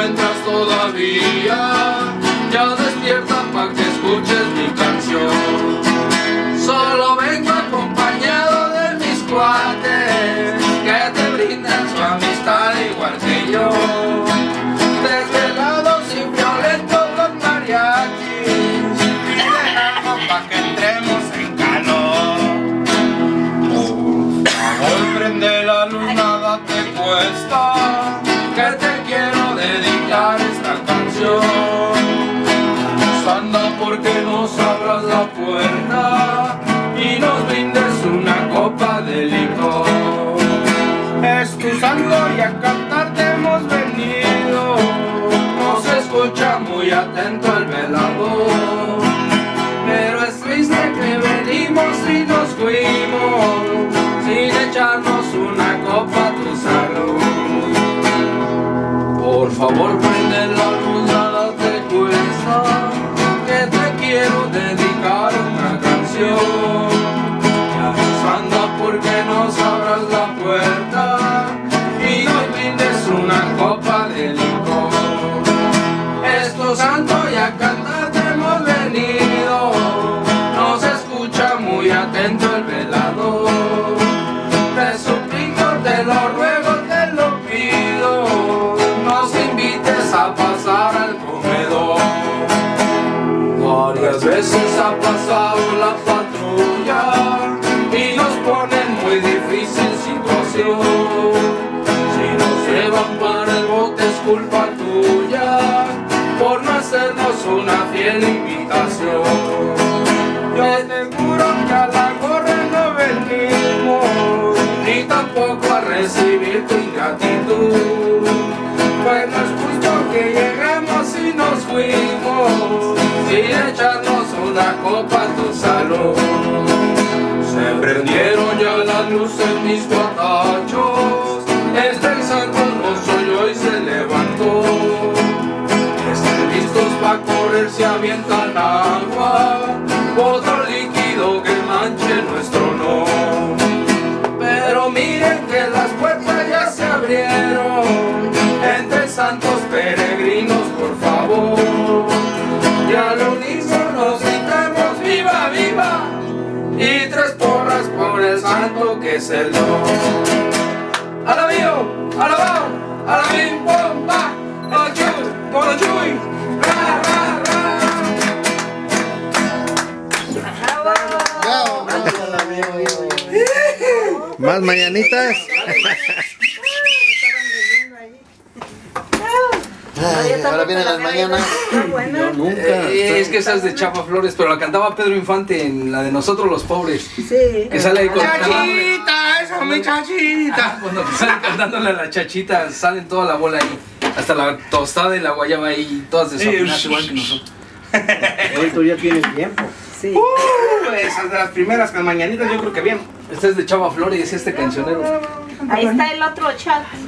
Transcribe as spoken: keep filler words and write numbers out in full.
encuentras todavía, ya despierta pa' que escuches mi canción. Solo vengo acompañado de mis cuates que te brindan su amistad igual que yo. Desvelados y violentos los mariachis y dejamos pa' que entremos en calor. Por favor, prende la luz, nada te cuesta, que te quiero dedicar esta canción. Anda porque nos abras la puerta y nos brindes una copa de licor. Es tu santo y a cantarte hemos venido, nos escucha muy atento el velador. Pero es triste que venimos y nos fuimos sin echarnos una copa a tu salud. Por favor, prende la luz, nada te cuesta, que te quiero dedicar una canción. Ya nos anda porque nos abras la puerta y nos brindes una copa de licor. Es tu santo y a cantarte hemos venido, nos escucha muy atento el velador. Te suplico, te lo ruego, te lo pido, nos invites a pasar al comedor. Varias veces ha pasado la patrulla y nos ponen muy difícil situación. Si nos llevan para el bote es culpa tuya por no hacernos una fiel invitación. Yo te juro que a la gorra no venimos, ni tampoco a recibir tu ingratitud. Pues no es justo que llegamos y nos fuimos sin echarnos una copa a tu salud. Se prendieron ya las luces en mis guatachos, este santo no soy yo y se levantó. Están listos pa' correr, se avientan agua, otro líquido que manche nuestro honor. Pero miren que las puertas ya se abrieron, entre santos peregrinos por favor. Y al unísono gritamos viva, viva, y tres porras por el santo que es el Don. Alabío, alabao, alabim, pompa, no chuy, por no chuy, ra, ra, ra. Más mañanitas. Ay, ahora vienen las mañanas. Yo nunca. Eh, es que esa es de Chapa Flores, pero la cantaba Pedro Infante en la de Nosotros los Pobres. Sí. Que sale ahí con Chachita, esa es mi chachita. Cuando sale cantándole a la chachita, salen toda la bola ahí. Hasta la tostada y la guayaba ahí, todas desafinadas igual que nosotros. Hoy tú ya tienes tiempo. Sí. Uh, esas de las primeras mañanitas yo creo que bien. Este es de Chava Flores, es este cancionero. Ahí está el otro chat.